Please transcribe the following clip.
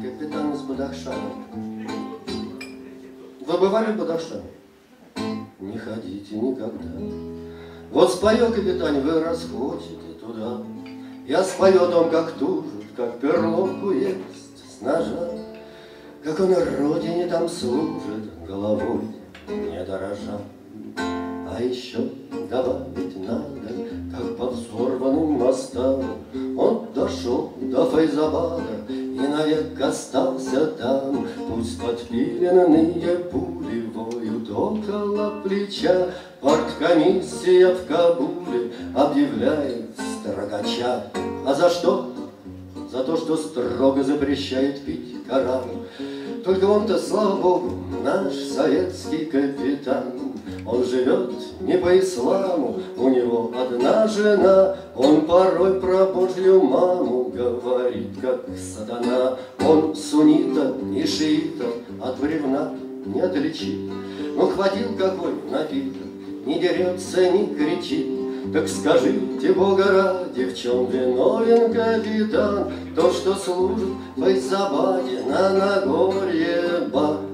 капитан из Бадахшана. Вы бывали в Бадахшане? Не ходите никогда. Вот споет капитан, вы расходите туда. Я спою о том, как тужит, как перловку ест с ножа, как он родине там служит, головой не дорожа. А еще добавить надо, как по взорванным мостам он дошел до Файзабада и навек остался там. Пусть подпиленные пули воют около плеча, парткомиссия в Кабуле объявляет строгача. А за что? За то, что строго запрещает пить Коран. Только он-то, слава богу, наш советский капитан. Он живет не по исламу, у него одна жена. Он порой про Божью маму говорит, как сатана. Он суннита и шиита от бревна не отличит. Ну, хватил какой напиток, не дерется, не кричит. Так скажите, Бога ради, в чем виновен капитан? То, что служит в Файзабаде на Нагорье Бак.